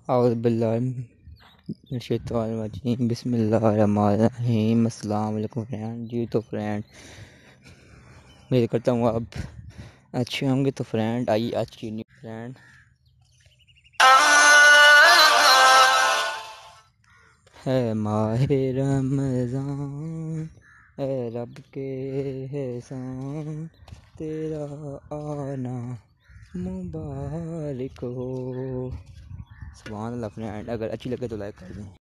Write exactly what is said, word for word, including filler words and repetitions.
औज़ु बिल्लाहि मिनश शैतानिर रजीम बिस्मिल्लाहिर्रहमानिर्रहीम। अस्सलाम वालेकुम फ्रेंड जी। तो फ्रेंड उम्मीद करता हूँ आप अच्छे होंगे। तो फ्रेंड आइए आज की न्यू फ्रेंड है माहे रमज़ान, ए रब के एहसान, तेरा आना मुबारक हो। सुभान अल्लाह फ्रेंड, अगर अच्छी लगे तो लाइक कर दें।